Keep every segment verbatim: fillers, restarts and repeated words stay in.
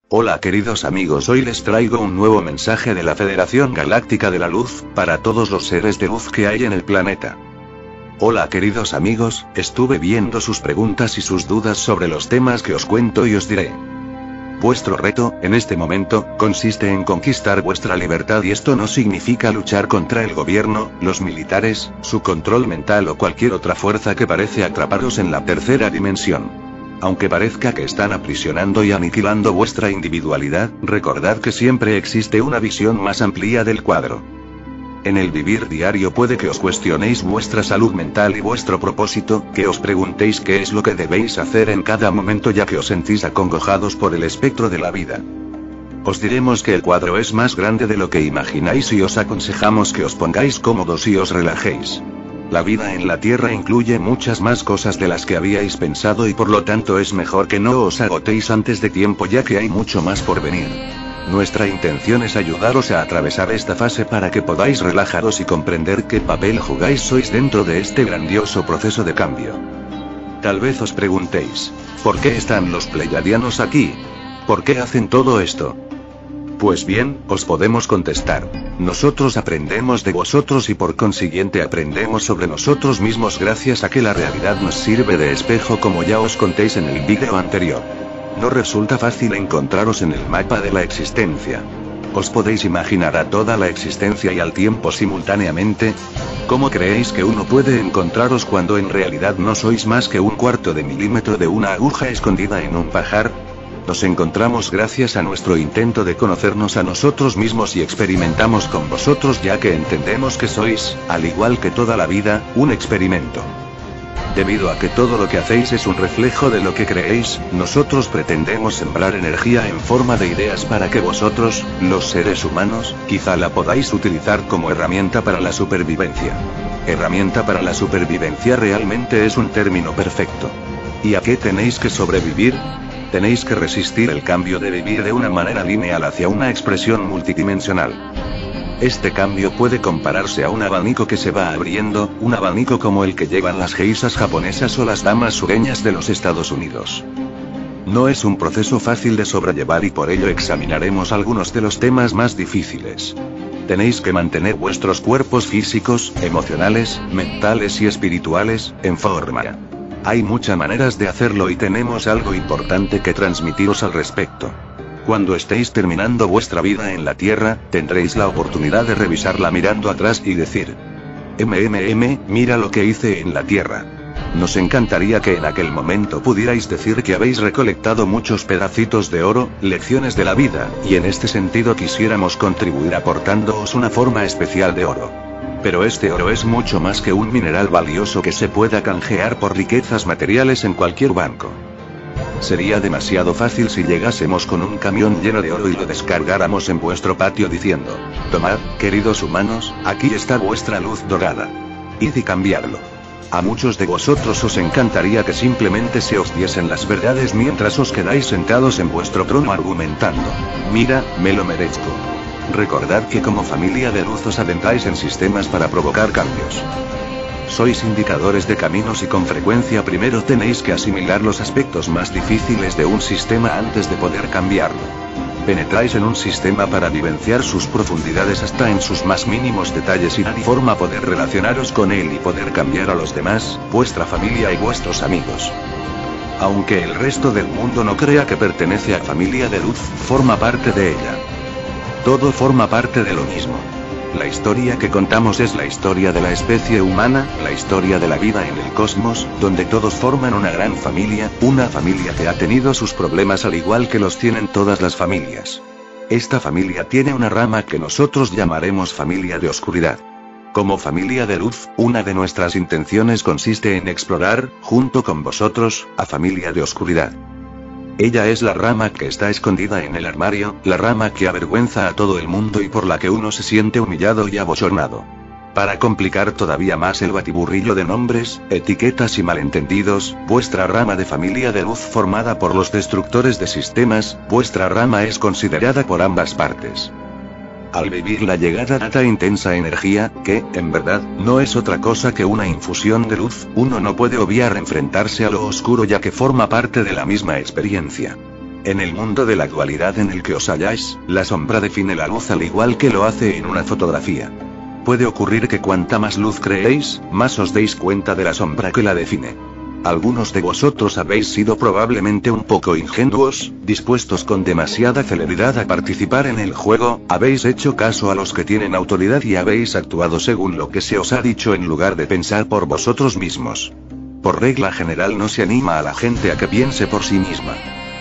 Hola queridos amigos, hoy les traigo un nuevo mensaje de la Federación Galáctica de la Luz, para todos los seres de luz que hay en el planeta. Hola queridos amigos, estuve viendo sus preguntas y sus dudas sobre los temas que os cuento y os diré. Vuestro reto, en este momento, consiste en conquistar vuestra libertad y esto no significa luchar contra el gobierno, los militares, su control mental o cualquier otra fuerza que parece atraparos en la tercera dimensión. Aunque parezca que están aprisionando y aniquilando vuestra individualidad, recordad que siempre existe una visión más amplia del cuadro. En el vivir diario puede que os cuestionéis vuestra salud mental y vuestro propósito, que os preguntéis qué es lo que debéis hacer en cada momento ya que os sentís acongojados por el espectro de la vida. Os diremos que el cuadro es más grande de lo que imagináis y os aconsejamos que os pongáis cómodos y os relajéis. La vida en la Tierra incluye muchas más cosas de las que habíais pensado y por lo tanto es mejor que no os agotéis antes de tiempo ya que hay mucho más por venir. Nuestra intención es ayudaros a atravesar esta fase para que podáis relajaros y comprender qué papel jugáis sois dentro de este grandioso proceso de cambio. Tal vez os preguntéis, ¿por qué están los Pleiadianos aquí? ¿Por qué hacen todo esto? Pues bien, os podemos contestar. Nosotros aprendemos de vosotros y por consiguiente aprendemos sobre nosotros mismos gracias a que la realidad nos sirve de espejo como ya os contéis en el vídeo anterior. No resulta fácil encontraros en el mapa de la existencia. ¿Os podéis imaginar a toda la existencia y al tiempo simultáneamente? ¿Cómo creéis que uno puede encontraros cuando en realidad no sois más que un cuarto de milímetro de una aguja escondida en un pajar? Nos encontramos gracias a nuestro intento de conocernos a nosotros mismos y experimentamos con vosotros ya que entendemos que sois, al igual que toda la vida, un experimento. Debido a que todo lo que hacéis es un reflejo de lo que creéis, nosotros pretendemos sembrar energía en forma de ideas para que vosotros, los seres humanos, quizá la podáis utilizar como herramienta para la supervivencia. Herramienta para la supervivencia realmente es un término perfecto. ¿Y a qué tenéis que sobrevivir? Tenéis que resistir el cambio de vivir de una manera lineal hacia una expresión multidimensional. Este cambio puede compararse a un abanico que se va abriendo, un abanico como el que llevan las geisas japonesas o las damas sureñas de los Estados Unidos. No es un proceso fácil de sobrellevar y por ello examinaremos algunos de los temas más difíciles. Tenéis que mantener vuestros cuerpos físicos, emocionales, mentales y espirituales, en forma. Hay muchas maneras de hacerlo y tenemos algo importante que transmitiros al respecto. Cuando estéis terminando vuestra vida en la Tierra, tendréis la oportunidad de revisarla mirando atrás y decir: mmm, mira lo que hice en la Tierra. Nos encantaría que en aquel momento pudierais decir que habéis recolectado muchos pedacitos de oro, lecciones de la vida, y en este sentido quisiéramos contribuir aportándoos una forma especial de oro. Pero este oro es mucho más que un mineral valioso que se pueda canjear por riquezas materiales en cualquier banco. Sería demasiado fácil si llegásemos con un camión lleno de oro y lo descargáramos en vuestro patio diciendo: tomad, queridos humanos, aquí está vuestra luz dorada. Id y cambiarlo. A muchos de vosotros os encantaría que simplemente se os diesen las verdades mientras os quedáis sentados en vuestro trono argumentando: mira, me lo merezco. Recordad que como familia de luz os adentráis en sistemas para provocar cambios. Sois indicadores de caminos y con frecuencia primero tenéis que asimilar los aspectos más difíciles de un sistema antes de poder cambiarlo. Penetráis en un sistema para vivenciar sus profundidades hasta en sus más mínimos detalles y de forma poder relacionaros con él y poder cambiar a los demás, vuestra familia y vuestros amigos. Aunque el resto del mundo no crea que pertenece a familia de luz, forma parte de ella. Todo forma parte de lo mismo. La historia que contamos es la historia de la especie humana, la historia de la vida en el cosmos, donde todos forman una gran familia, una familia que ha tenido sus problemas al igual que los tienen todas las familias. Esta familia tiene una rama que nosotros llamaremos familia de oscuridad. Como familia de luz, una de nuestras intenciones consiste en explorar, junto con vosotros, a familia de oscuridad. Ella es la rama que está escondida en el armario, la rama que avergüenza a todo el mundo y por la que uno se siente humillado y abochornado. Para complicar todavía más el batiburrillo de nombres, etiquetas y malentendidos, vuestra rama de familia de luz formada por los destructores de sistemas, vuestra rama es considerada por ambas partes. Al vivir la llegada de esta intensa energía, que, en verdad, no es otra cosa que una infusión de luz, uno no puede obviar enfrentarse a lo oscuro ya que forma parte de la misma experiencia. En el mundo de la dualidad en el que os halláis, la sombra define la luz al igual que lo hace en una fotografía. Puede ocurrir que cuanta más luz creéis, más os deis cuenta de la sombra que la define. Algunos de vosotros habéis sido probablemente un poco ingenuos, dispuestos con demasiada celeridad a participar en el juego, habéis hecho caso a los que tienen autoridad y habéis actuado según lo que se os ha dicho en lugar de pensar por vosotros mismos. Por regla general no se anima a la gente a que piense por sí misma.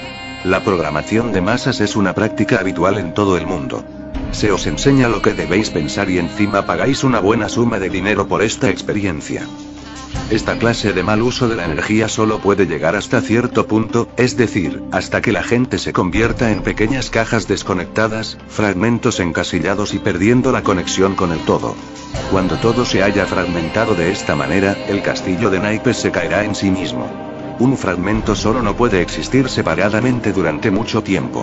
La programación de masas es una práctica habitual en todo el mundo. Se os enseña lo que debéis pensar y encima pagáis una buena suma de dinero por esta experiencia. Esta clase de mal uso de la energía solo puede llegar hasta cierto punto, es decir, hasta que la gente se convierta en pequeñas cajas desconectadas, fragmentos encasillados y perdiendo la conexión con el todo. Cuando todo se haya fragmentado de esta manera, el castillo de naipes se caerá en sí mismo. Un fragmento solo no puede existir separadamente durante mucho tiempo.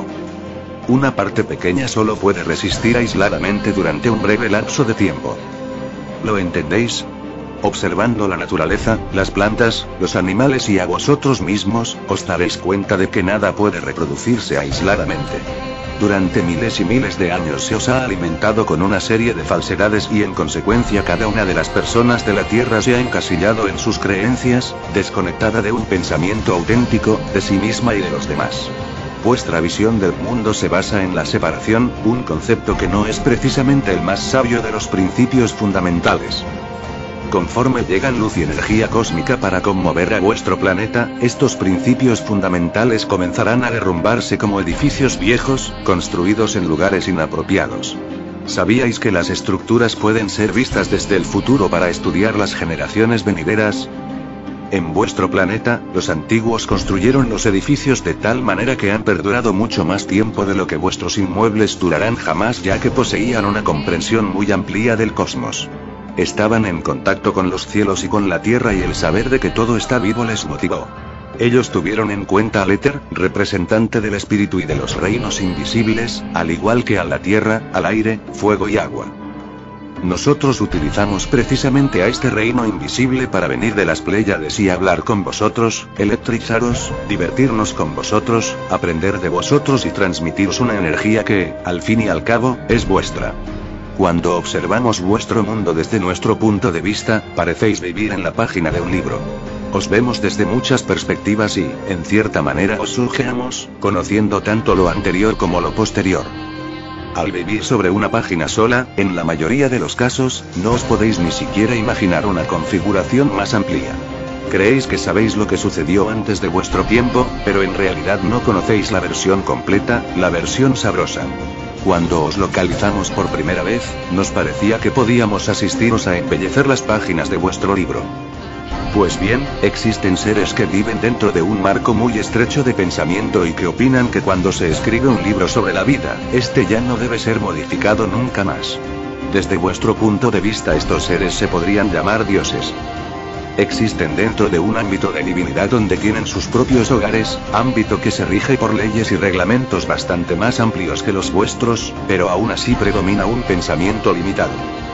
Una parte pequeña solo puede resistir aisladamente durante un breve lapso de tiempo. ¿Lo entendéis? Observando la naturaleza, las plantas, los animales y a vosotros mismos, os daréis cuenta de que nada puede reproducirse aisladamente. Durante miles y miles de años se os ha alimentado con una serie de falsedades y en consecuencia cada una de las personas de la Tierra se ha encasillado en sus creencias, desconectada de un pensamiento auténtico, de sí misma y de los demás. Vuestra visión del mundo se basa en la separación, un concepto que no es precisamente el más sabio de los principios fundamentales. Conforme llegan luz y energía cósmica para conmover a vuestro planeta, estos principios fundamentales comenzarán a derrumbarse como edificios viejos, construidos en lugares inapropiados. ¿Sabíais que las estructuras pueden ser vistas desde el futuro para estudiar las generaciones venideras? En vuestro planeta, los antiguos construyeron los edificios de tal manera que han perdurado mucho más tiempo de lo que vuestros inmuebles durarán jamás, ya que poseían una comprensión muy amplia del cosmos. Estaban en contacto con los cielos y con la tierra y el saber de que todo está vivo les motivó. Ellos tuvieron en cuenta al éter, representante del espíritu y de los reinos invisibles, al igual que a la tierra, al aire, fuego y agua. Nosotros utilizamos precisamente a este reino invisible para venir de las Pléyades y hablar con vosotros, electrizaros, divertirnos con vosotros, aprender de vosotros y transmitiros una energía que, al fin y al cabo, es vuestra. Cuando observamos vuestro mundo desde nuestro punto de vista, parecéis vivir en la página de un libro. Os vemos desde muchas perspectivas y, en cierta manera, os sujeamos, conociendo tanto lo anterior como lo posterior. Al vivir sobre una página sola, en la mayoría de los casos, no os podéis ni siquiera imaginar una configuración más amplia. Creéis que sabéis lo que sucedió antes de vuestro tiempo, pero en realidad no conocéis la versión completa, la versión sabrosa. Cuando os localizamos por primera vez, nos parecía que podíamos asistiros a embellecer las páginas de vuestro libro. Pues bien, existen seres que viven dentro de un marco muy estrecho de pensamiento y que opinan que cuando se escribe un libro sobre la vida, este ya no debe ser modificado nunca más. Desde vuestro punto de vista, estos seres se podrían llamar dioses. Existen dentro de un ámbito de divinidad donde tienen sus propios hogares, ámbito que se rige por leyes y reglamentos bastante más amplios que los vuestros, pero aún así predomina un pensamiento limitado.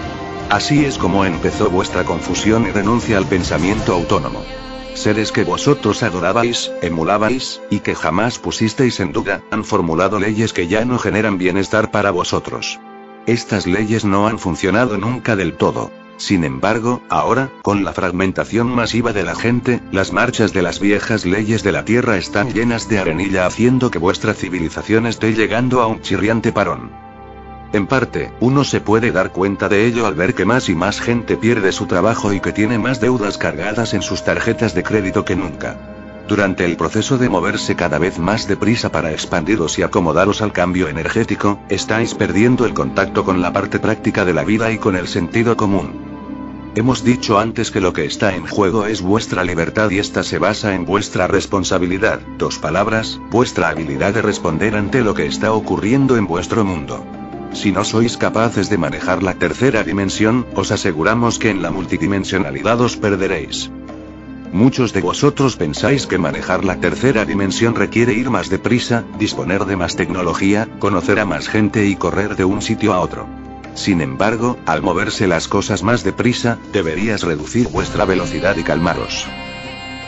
Así es como empezó vuestra confusión y renuncia al pensamiento autónomo. Seres que vosotros adorabais, emulabais, y que jamás pusisteis en duda, han formulado leyes que ya no generan bienestar para vosotros. Estas leyes no han funcionado nunca del todo. Sin embargo, ahora, con la fragmentación masiva de la gente, las marchas de las viejas leyes de la Tierra están llenas de arenilla haciendo que vuestra civilización esté llegando a un chirriante parón. En parte, uno se puede dar cuenta de ello al ver que más y más gente pierde su trabajo y que tiene más deudas cargadas en sus tarjetas de crédito que nunca. Durante el proceso de moverse cada vez más deprisa para expandiros y acomodaros al cambio energético, estáis perdiendo el contacto con la parte práctica de la vida y con el sentido común. Hemos dicho antes que lo que está en juego es vuestra libertad y esta se basa en vuestra responsabilidad, dos palabras, vuestra habilidad de responder ante lo que está ocurriendo en vuestro mundo. Si no sois capaces de manejar la tercera dimensión, os aseguramos que en la multidimensionalidad os perderéis. Muchos de vosotros pensáis que manejar la tercera dimensión requiere ir más deprisa, disponer de más tecnología, conocer a más gente y correr de un sitio a otro. Sin embargo, al moverse las cosas más deprisa, deberías reducir vuestra velocidad y calmaros.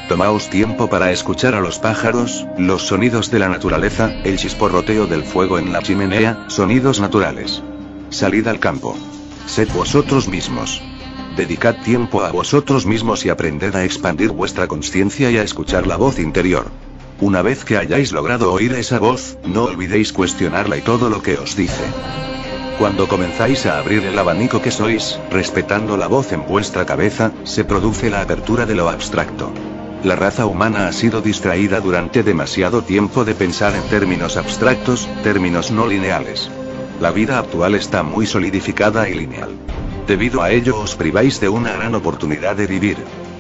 Tomaos tiempo para escuchar a los pájaros, los sonidos de la naturaleza, el chisporroteo del fuego en la chimenea, sonidos naturales. Salid al campo. Sed vosotros mismos. Dedicad tiempo a vosotros mismos y aprended a expandir vuestra conciencia y a escuchar la voz interior. Una vez que hayáis logrado oír esa voz, no olvidéis cuestionarla y todo lo que os dice. Cuando comenzáis a abrir el abanico que sois, respetando la voz en vuestra cabeza, se produce la apertura de lo abstracto. La raza humana ha sido distraída durante demasiado tiempo de pensar en términos abstractos, términos no lineales. La vida actual está muy solidificada y lineal. Debido a ello os priváis de una gran oportunidad de vivir.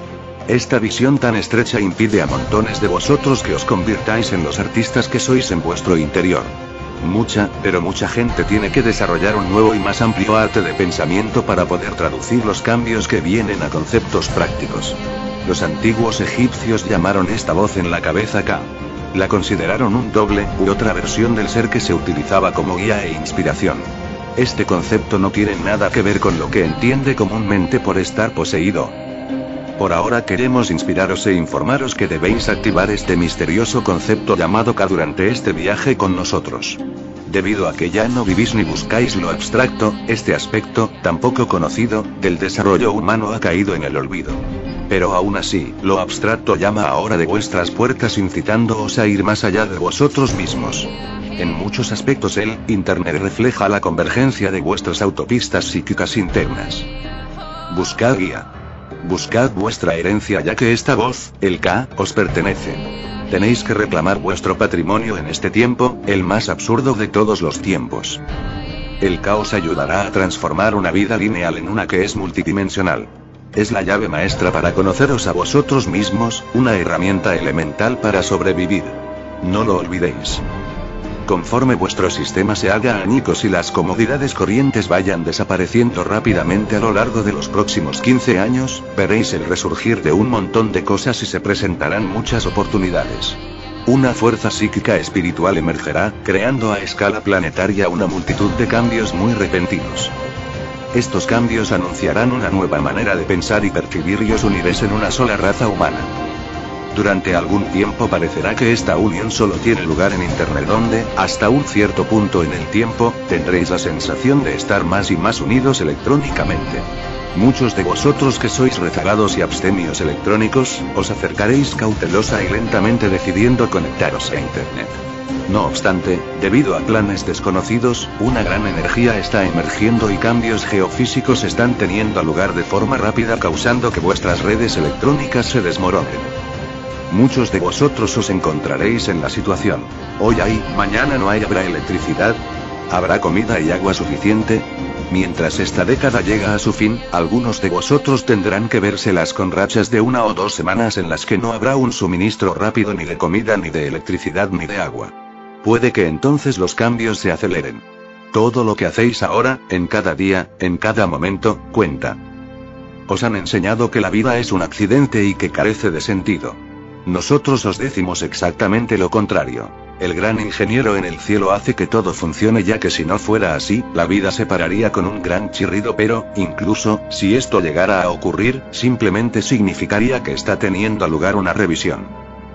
Esta visión tan estrecha impide a montones de vosotros que os convirtáis en los artistas que sois en vuestro interior. Mucha, pero mucha gente tiene que desarrollar un nuevo y más amplio arte de pensamiento para poder traducir los cambios que vienen a conceptos prácticos. Los antiguos egipcios llamaron esta voz en la cabeza Ka. La consideraron un doble, u otra versión del ser que se utilizaba como guía e inspiración. Este concepto no tiene nada que ver con lo que entiende comúnmente por estar poseído. Por ahora queremos inspiraros e informaros que debéis activar este misterioso concepto llamado Ka durante este viaje con nosotros. Debido a que ya no vivís ni buscáis lo abstracto, este aspecto, tan poco conocido, del desarrollo humano ha caído en el olvido. Pero aún así, lo abstracto llama ahora de vuestras puertas incitándoos a ir más allá de vosotros mismos. En muchos aspectos el Internet refleja la convergencia de vuestras autopistas psíquicas internas. Buscad guía. Buscad vuestra herencia ya que esta voz, el Ka, os pertenece. Tenéis que reclamar vuestro patrimonio en este tiempo, el más absurdo de todos los tiempos. El Ka os ayudará a transformar una vida lineal en una que es multidimensional. Es la llave maestra para conoceros a vosotros mismos, una herramienta elemental para sobrevivir. No lo olvidéis. Conforme vuestro sistema se haga añicos y las comodidades corrientes vayan desapareciendo rápidamente a lo largo de los próximos quince años, veréis el resurgir de un montón de cosas y se presentarán muchas oportunidades. Una fuerza psíquica espiritual emergerá, creando a escala planetaria una multitud de cambios muy repentinos. Estos cambios anunciarán una nueva manera de pensar y percibir y os uniréis en una sola raza humana. Durante algún tiempo parecerá que esta unión solo tiene lugar en Internet donde, hasta un cierto punto en el tiempo, tendréis la sensación de estar más y más unidos electrónicamente. Muchos de vosotros que sois rezagados y abstemios electrónicos, os acercaréis cautelosa y lentamente decidiendo conectaros a Internet. No obstante, debido a planes desconocidos, una gran energía está emergiendo y cambios geofísicos están teniendo lugar de forma rápida causando que vuestras redes electrónicas se desmoronen. Muchos de vosotros os encontraréis en la situación. Hoy hay, mañana no hay, ¿habrá electricidad? ¿Habrá comida y agua suficiente? Mientras esta década llega a su fin, algunos de vosotros tendrán que vérselas con rachas de una o dos semanas en las que no habrá un suministro rápido ni de comida ni de electricidad ni de agua. Puede que entonces los cambios se aceleren. Todo lo que hacéis ahora, en cada día, en cada momento, cuenta. Os han enseñado que la vida es un accidente y que carece de sentido. Nosotros os decimos exactamente lo contrario. El gran ingeniero en el cielo hace que todo funcione ya que si no fuera así, la vida se pararía con un gran chirrido pero, incluso, si esto llegara a ocurrir, simplemente significaría que está teniendo lugar una revisión.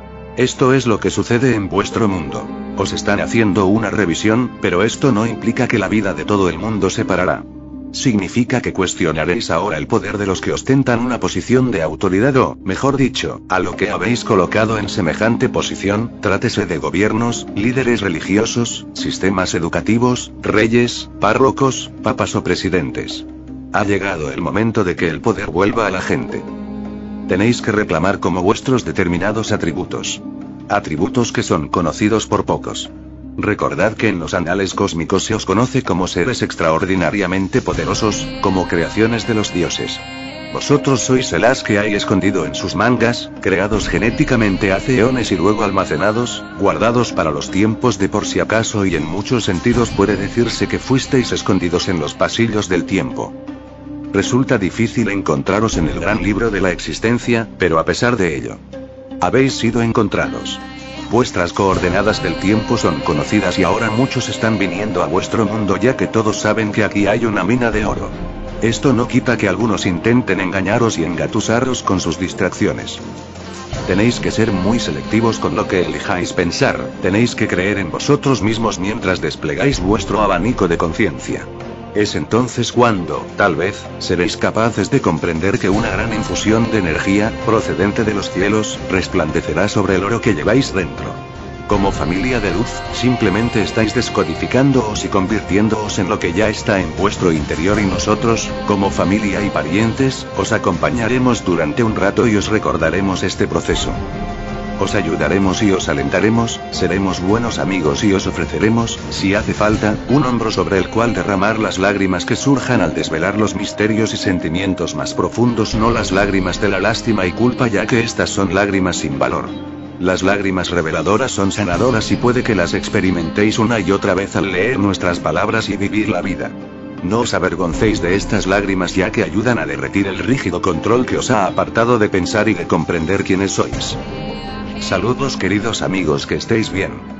Esto es lo que sucede en vuestro mundo. Os están haciendo una revisión, pero esto no implica que la vida de todo el mundo se parará. Significa que cuestionaréis ahora el poder de los que ostentan una posición de autoridad o, mejor dicho, a lo que habéis colocado en semejante posición, trátese de gobiernos, líderes religiosos, sistemas educativos, reyes, párrocos, papas o presidentes. Ha llegado el momento de que el poder vuelva a la gente. Tenéis que reclamar como vuestros determinados atributos. Atributos que son conocidos por pocos. Recordad que en los anales cósmicos se os conoce como seres extraordinariamente poderosos, como creaciones de los dioses. Vosotros sois el as que hay escondido en sus mangas, creados genéticamente hace eones y luego almacenados, guardados para los tiempos de por si acaso y en muchos sentidos puede decirse que fuisteis escondidos en los pasillos del tiempo. Resulta difícil encontraros en el gran libro de la existencia, pero a pesar de ello, habéis sido encontrados. Vuestras coordenadas del tiempo son conocidas y ahora muchos están viniendo a vuestro mundo ya que todos saben que aquí hay una mina de oro. Esto no quita que algunos intenten engañaros y engatusaros con sus distracciones. Tenéis que ser muy selectivos con lo que elijáis pensar, tenéis que creer en vosotros mismos mientras desplegáis vuestro abanico de conciencia. Es entonces cuando, tal vez, seréis capaces de comprender que una gran infusión de energía, procedente de los cielos, resplandecerá sobre el oro que lleváis dentro. Como familia de luz, simplemente estáis descodificándoos y convirtiéndoos en lo que ya está en vuestro interior y nosotros, como familia y parientes, os acompañaremos durante un rato y os recordaremos este proceso. Os ayudaremos y os alentaremos, seremos buenos amigos y os ofreceremos, si hace falta, un hombro sobre el cual derramar las lágrimas que surjan al desvelar los misterios y sentimientos más profundos, no las lágrimas de la lástima y culpa, ya que estas son lágrimas sin valor. Las lágrimas reveladoras son sanadoras y puede que las experimentéis una y otra vez al leer nuestras palabras y vivir la vida. No os avergoncéis de estas lágrimas, ya que ayudan a derretir el rígido control que os ha apartado de pensar y de comprender quiénes sois. Saludos queridos amigos, que estéis bien.